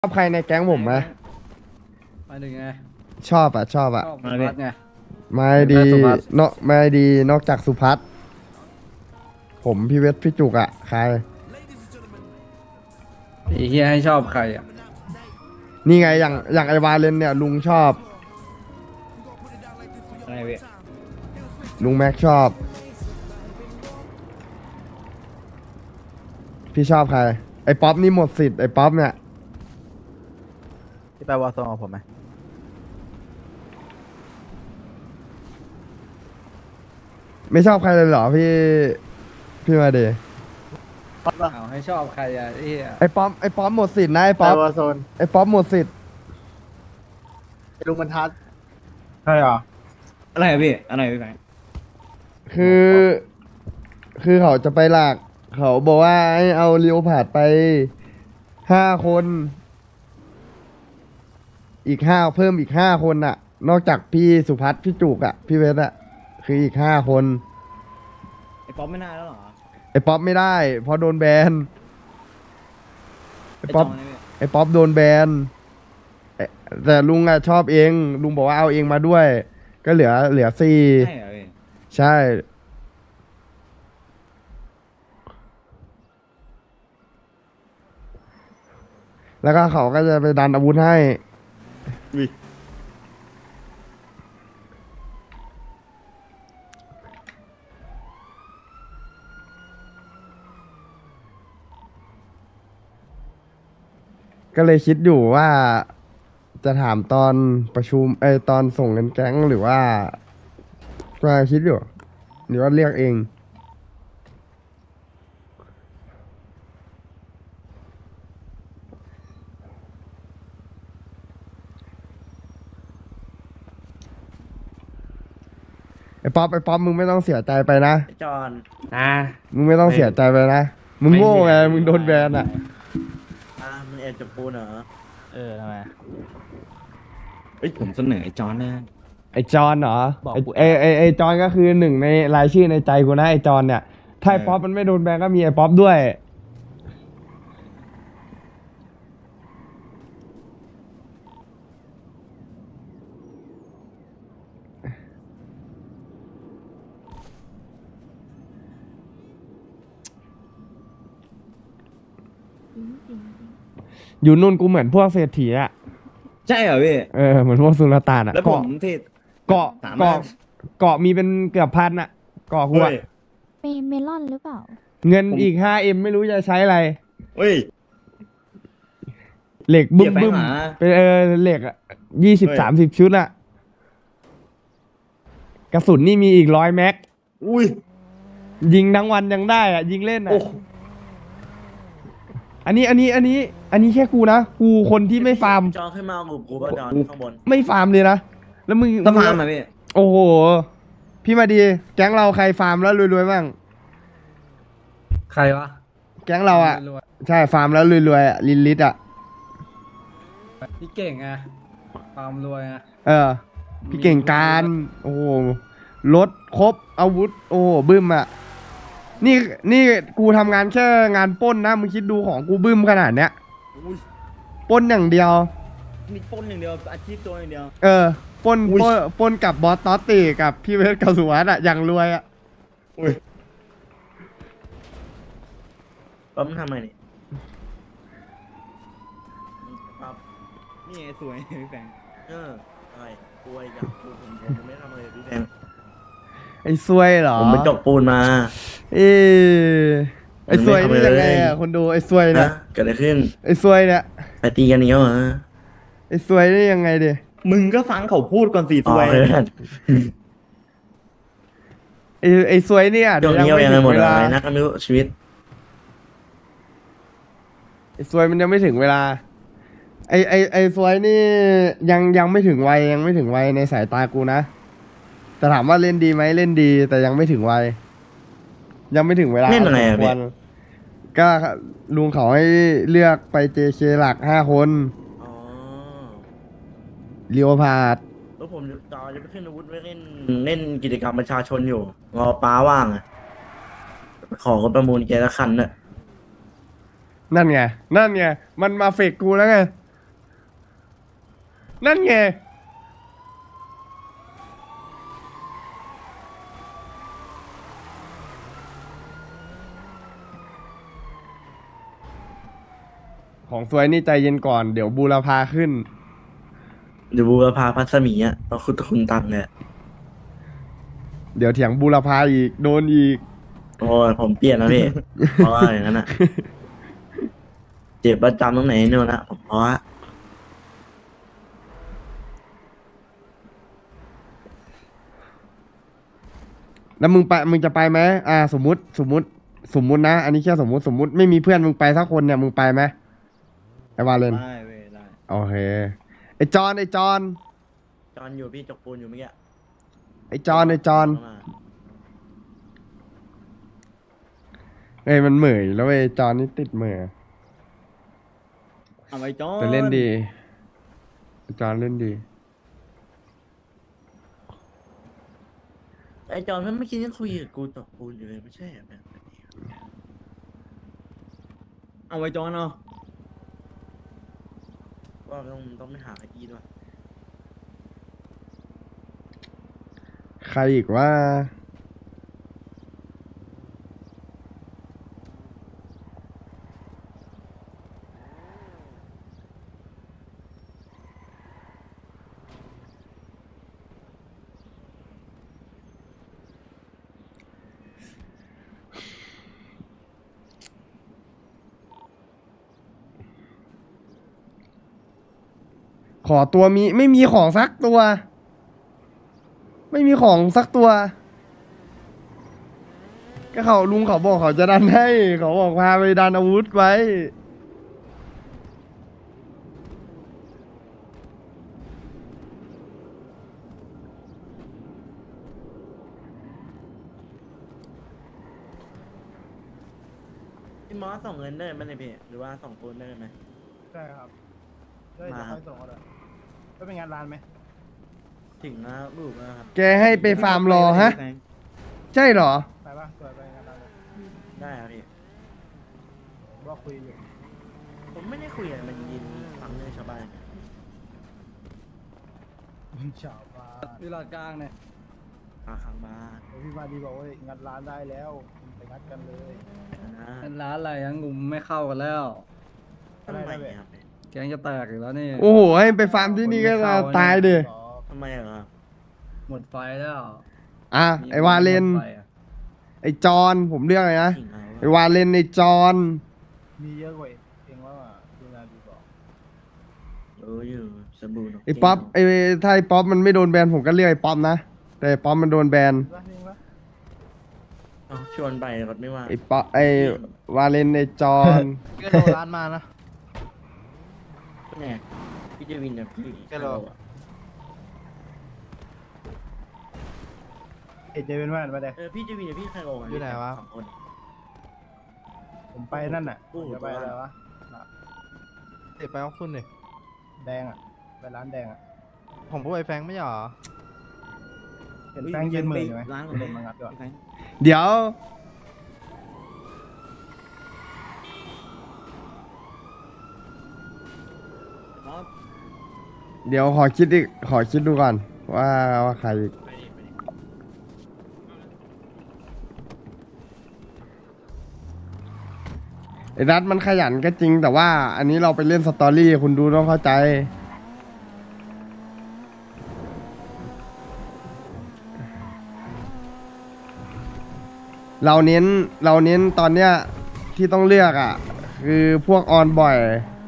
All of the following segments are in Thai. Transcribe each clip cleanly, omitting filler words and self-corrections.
ชอบใครในแก๊งผมไหมมาหนึ่งไงชอบอ่ะชอบอ่ะชอบสุพัฒน์ไงไม่ดีเนาะไม่ดีนอกจากสุพัฒน์ผมพี่เวทพี่จุกอ่ะใครไอ้เฮียให้ชอบใครอ่ะนี่ไงอย่างไอวาเลนเนี่ยลุงชอบอะไรเว้ยลุงแม็กชอบพี่ชอบใครไอป๊อปนี่หมดสิทธิ์ไอป๊อปเนี่ยพี่ไปวอร์โซนกับผมไหมไม่ชอบใครเลยเหรอพี่มาเดเอาให้ชอบใครอ่ะไอ้เฮียไอป๊อปหมดสิทธิ์นะไอป๊อปวอร์โซนไอป๊อปหมดสิทธิ์ลุงบรรทัดใช่เหรออะไรอะพี่อะไรพี่แบงค์คือเขาจะไปหลักเขาบอกว่าให้เอาเลียวผาดไป5 คนอีกเพิ่มอีก5 คนน่ะนอกจากพี่สุพัฒน์พี่จุกอ่ะพี่เวทอ่ะคืออีก5 คนไอ้ป๊อปไม่น่าแล้วเหรอไอป๊อปไม่ได้เพราะโดนแบนไอไอ้ป๊อปจองนี่พี่ไอป๊อปโดนแบนแต่ลุงอ่ะชอบเองลุงบอกว่าเอาเองมาด้วยก็เหลือ4 ใช่เหรอพี่ใช่แล้วก็เขาก็จะไปดันอาวุธให้วิก็เลยคิดอยู่ว่าจะถามตอนประชุมตอนส่งเงินแก๊งหรือว่าคิดอยู่หรือว่าเรียกเองไอป๊อปมึงไม่ต้องเสียใจไปนะไอ้จอนมึงไม่ต้องเสียใจไปนะมึงโง่ไงมึงโดนแบนอ่ะมึงแอบจับปูนเหรอทำไมเอ้ยผมเสนอไอ้จอนนะไอจอนเหรอบอกกูไอจอนก็คือหนึ่งในรายชื่อในใจกูนะไอจอนเนี่ยถ้าไอป๊อปมันไม่โดนแบนก็มีไอป๊อปด้วยอยู่นู่นกูเหมือนพวกเศรษฐีอะใช่เหรอพี่เหมือนพวกสุลต่านอะแล้วผมที่เกาะสาเกาะมารถเกาะมีเป็นเกือบพันอะเกาะกูอะเมลอนหรือเปล่าเงินอีก5Mไม่รู้จะใช้อะไรเฮ้ยเหล็กบึ้มเดี๋บึ้ยวมไปหาเป็นเหล็กอะ20-30 ชุดอะกระสุนนี่มีอีก100 แม็กอุ้ยยิงทั้งวันยังได้อะยิงเล่นอะโอ้อันนี้แค่กูนะกูคนที่ไม่ฟาร์มจอนขึ้นมากับกูป่ะจอนข้างบนไม่ฟาร์มเลยนะแล้วมึงต้องฟาร์มอ่ะพี่โอ้โหพี่มาดีแก๊งเราใครฟาร์มแล้วรวยๆบ้างใครวะแก๊งเราอะรวยใช่ฟาร์มแล้วรวยๆอะลินลิตอะๆพี่เก่งไงความรวยไงพี่เก่งการโอ้โหรถครบอาวุธโอ้โหบึ้มอะนี่กูทำงานแค่งานปล้นนะมึงคิดดูของกูบึ้มขนาดเนี้ยอุ้ยปล้นอย่างเดียวมีปล้นอย่างเดียวอาชีพตัวอย่างเดียวปล้นอุ๊ยปล้นกับบอสตอตติกับพี่เวสกับสุวัสด์อะอย่างรวยอะอุ้ยปั๊มทำไมนี่ปั๊บนี่ไงสวยพี่แฟงอะไรกลัวอีกอย่างผมไม่ทำอะไรพี่แฟงไอ้ซวยเหรอผมไปจกปูนมาไอ้ซวยนี่ยังไงอะคนดูไอ้ซวยเนี่ยเกิดอะไรขึ้นไอ้ซวยเนี่ยไปตีกันนี้เหรอไอ้ซวยนี่ยังไงดิมึงก็ฟังเขาพูดก่อนสิสวยไอ้ซวยเนี่ยเดี๋ยวนี้ยังไม่ยังถึไงงหมดเวเลลายนะก็ไม่รู้ชีวิตไอ้ซวยมันยังไม่ถึงเวลาไอ้ซวยนี่ยังไม่ถึงวัยยังไม่ถึงวัยในสายตากูนะแต่ถามว่าเล่นดีไหมเล่นดี แต่ยังไม่ถึงวัยยังไม่ถึงเวลาเล่นอะไรอะสมควรก็ลุงเขาให้เลือกไป JK หลัก5 คนอ๋อเลียวพาดแล้วผมต่อจะไปขึ้นอาวุธไว้เล่นกิจกรรมประชาชนอยู่รอป้าว่างอะขอคนประมูลแกละคันน่ะนั่นไงมันมาเฟกกูแล้วไงนั่นไงของสวยนี่ใจเย็นก่อนเดี๋ยวบูรพาขึ้นเดี๋ยวบูรพาพัสมีอ่ะเพราะคุณตังเนี่ยเดี๋ยวเถียงบูรพาอีกโดนอีกโอ้ยผมเปลี่ยนแล้วพี่ เพราะว่าอย่างนั้นอ่ะ เจ็บประจำตรงไหนเนี่ยนะผมเพราะว่าแล้วมึงจะไปไหมสมมุตินะ อันนี้แค่สมมุติไม่มีเพื่อนมึงไปสักคนเนี่ยมึงไปไหมไอ้วาเลนได้เว้ยได้โอเคไอ้จอนจอนอยู่พี่จกปูนอยู่เมื่อกี้ไอ้จอนเอ้ยมันเหม่อแล้วไอ้จอนนี่ติดเหม่อเอาไว้จอนแต่เล่นดีไอ้จอนเล่นดีไอจอนมันไม่คิดจะคุยกับกูจกปูนอยู่เลยไม่ใช่เหรอแบบนี้เอาไว้จอนเนาะว่าต้องไปหาไออีด้วยใครอีกว่าขอตัวไม่มีของสักตัว ไม่มีของสักตัว ก็ลุงเขาบอกเขาจะดันให้เขาบอกพาไปดันอาวุธไว้พี่มอสส่งเงินได้ไหมเนี่ยพี่หรือว่าส่งปูนได้ไหมได้ครับได้มาจะค่อยส่งก็ได้ก็เป็นงานร้านไหมถึงนะลูกนะครับแกให้ไปฟาร์มรอฮะ ใช่เหรอไปปะตัวไปงานร้านเลยได้ครับพี่ว่าคุยอยู่ผมไม่ได้คุยอะไรมันยินฟังเรื่องชาวบ้านชาวบ้านวิลาดกลางเนี่ยมาครั้งบ้านเดี๋ยวพี่มาดีบอกว่างานร้านได้แล้วไปงัดกันเลยนะร้านอะไรยังงุมไม่เข้ากันแล้วทำไมครับแกงจะแตกอยู่แล้วนี่โอ้โห ให้ไปฟาร์มที่นี่ก็ตายดิต่อทำไมอะครับหมดไฟแล้วไอวาเลนหมดไฟอะไอจอนผมเรียกอะไรนะถึงไหนไอวาเลนไอจอนมีเยอะกว่าเองว่าดูงานดีบอกอยู่สบู่นกไอป๊อปถ้าไอป๊อปมันไม่โดนแบนผมก็เรียกไอป๊อปนะ แต่ไอป๊อปมันโดนแบนว่าเองปะเอาชวนไปรถไม่ว่าไอป๊อปไอวาเลนไอจอนก็โดนร้านมานะเนี่ยพี่เจวินกับพี่แค่รอ เอเจเป็นว่ามาเด้พี่เจวินกับพี่ใครโอ่ะอยู่ไหนวะสองคนผมไปนั่นน่ะโอ้โหจะไปอะไรวะเดี๋ยวไปเอาคุณดิแดงอ่ะไปร้านแดงอ่ะผมก็ไปแฟงไม่เหรอเห็นแฟงยืนมืออยู่ไหมร้านเดินมางัดก่อนเดี๋ยวครับเดี๋ยวขอคิดดูก่อนว่าใครอีกไอ้รัฐมันขยันก็จริง แต่ว่าอันนี้เราไปเล่นสตอรี่คุณดูต้องเข้าใจ เราเน้นตอนเนี้ยที่ต้องเลือกอ่ะ คือพวกออนบ่อย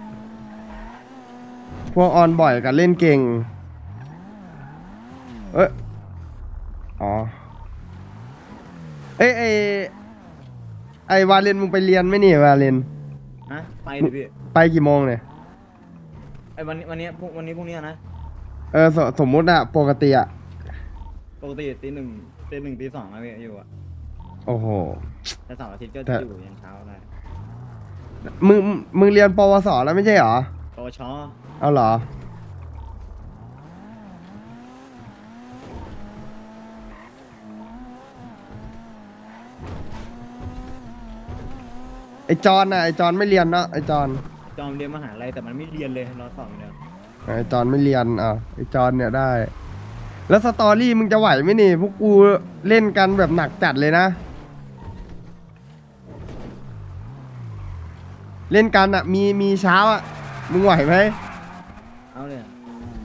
กับเล่นเก่ง อ๋อ ไอวาเลนมึงไปเรียนไหมนี่วาเลนฮะไปดิพี่ไปกี่โมงเนี่ยไอ้วันนี้พรุ่งนี้นะสมมุติอะปกติอะปกติตีหนึ่งตีสองนะพี่อยู่อะโอ้โหแต่เสาร์อาทิตย์ก็แต่อยู่ยันเช้าได้มึงเรียนปวสแล้วไม่ใช่เหรอปวชเอาเหรอ ไอจอนไม่เรียนเนาะไอจอนจอมเรียนมหาลัยแต่มันไม่เรียนเลยรอสอบอย่างเดียวไอจอนไม่เรียนอ่ะไอจอนเนี่ยได้ แล้วสตอรี่มึงจะไหวไหมนี่ พวกกูเล่นกันแบบหนักจัดเลยนะ เล่นกันอ่ะ มีเช้าอ่ะ มึงไหวไหมเอาเลยอะ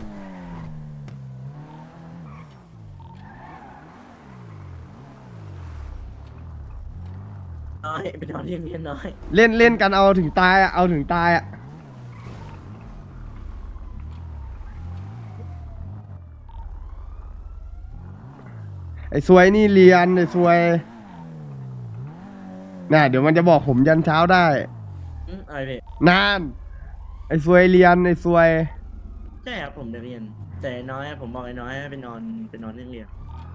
น้อยไปนอนที่โรงเรียนน้อยเล่นกันเอาถึงตายอ่ะ เอาถึงตายอ่ะ ไอ้ซวยนี่เรียนไอ้ซวยน่ะเดี๋ยวมันจะบอกผมยันเช้าได้อะไรพี่นาน ไอ้ซวยเรียนไอ้ซวยใช่ครับผมเด็กเรียนแต่น้อยผมบอกไอ้น้อยให้ไปนอนที่โรงเรียน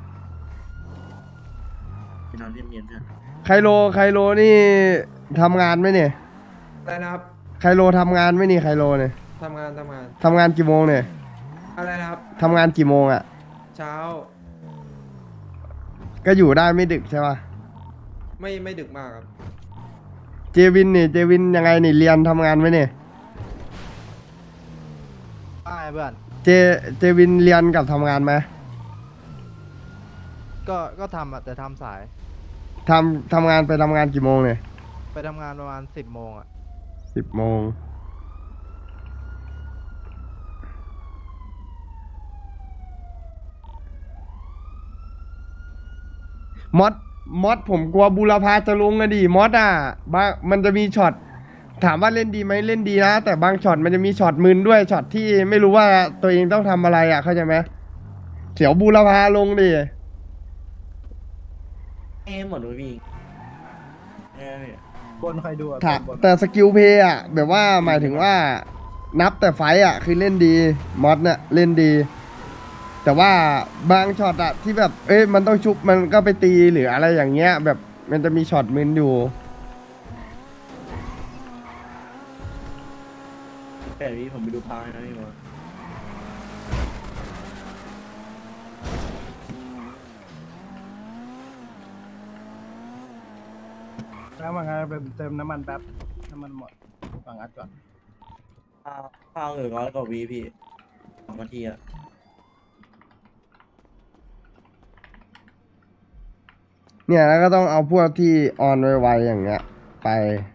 ไปนอนที่โรงเรียนเพื่อนไคโลนี่ทำงานไหมเนี่ยอะไรนะครับไคโลทำงานไหมนี่ไคโลเนี่ยทำงานทำงานกี่โมงเนี่ยอะไรนะครับทำงานกี่โมงอ่ะเช้าก็อยู่ได้ไม่ดึกใช่ปะไม่ดึกมากครับเจวินยังไงนี่เรียนทำงานไหมเนี่ยได้เพื่อนเจวินเรียนกับทำงานไหมก็ทำอ่ะแต่ทำสายทำงานไปทำงานกี่โมงเนี่ยไปทำงานประมาณ10 โมงอ่ะ 10 โมงมอดผมกลัวบูรพาจะลงอะดิมอดอ่ะบางมันจะมีช็อตถามว่าเล่นดีไหมเล่นดีนะ แต่บางช็อตมันจะมีช็อตมึนด้วยช็อตที่ไม่รู้ว่าตัวเองต้องทำอะไรอ่ะเข้าใจไหมเสียวบูรพาลงดิหมดเลยพี่พี่บนใครดูอ่ะถ้าบนแต่สกิลเพย์อ่ะแบบว่าหมายถึงว่านับแต่ไฟต์อ่ะคือเล่นดีมอดเนี่ยเล่นดี แต่ว่าบางช็อตอะที่แบบเอ้ยมันต้องชุบมันก็ไปตีหรืออะไรอย่างเงี้ย แบบมันจะมีช็อตมึนอยู่แต่พี่ผมไปดูพายนะพี่มาแล้วมันก็ไปเติมน้ำมันแป๊บน้ำมันหมดฟังอัดก่อนข้าว100 กว่าวีพี่2 นาทีอะเนี่ยแล้วก็ต้องเอาพวกที่ออนไวๆอย่างเงี้ยไป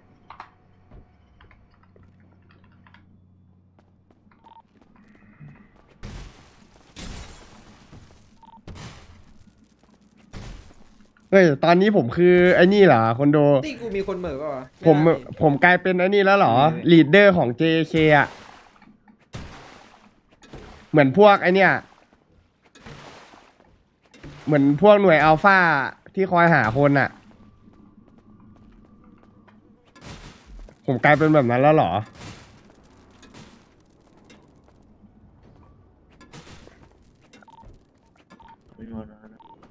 เฮ้ยตอนนี้ผมคือไอ้นี่เหรอคนโดตี้กูมีคนเหม่อเปล่าวะผมไน่ามีผมกลายเป็นไอ้นี่แล้วเหรอลีดเดอร์ของ JK อ่ะ เหมือนพวกไอเนี่ย เหมือนพวกหน่วยอัลฟาที่คอยหาคนอ่ะ ผมกลายเป็นแบบนั้นแล้วเหรอไม่นอนนะ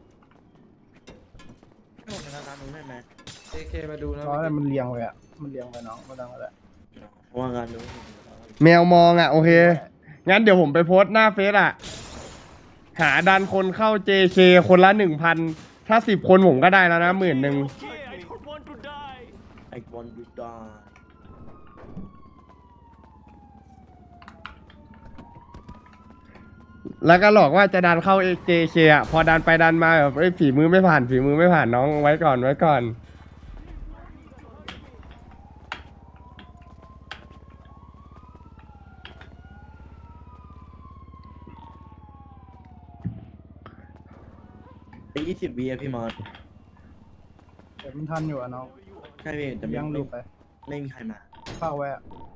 ให้ผมไปทำการนู้นได้ไหม AK มาดูนะเพราะอะไรมันเรียงไปอ่ะมันเรียงไปน้องมาดังอะไรเพราะว่างานนู้นแมวมองอ่ะ โอเค งั้นเดี๋ยวผมไปโพสต์หน้าเฟซอ่ะ หาดันคนเข้า JK คนละ 1,000 ถ้า10 คนผมก็ได้แล้วนะ10,000 ไอ้บอลดูดาแล้วก็หลอกว่าจะดันเข้า JK อ่ะ พอดันไปดันมาแบบเอ้ยฝีมือไม่ผ่านน้องไว้ก่อนไป20 วีอะพี่มอสแต่มันทันอยู่อ่ะน้องใช่พี่แต่ยังดูไปไม่มีใครมาเฝ้าไว้อ่ะ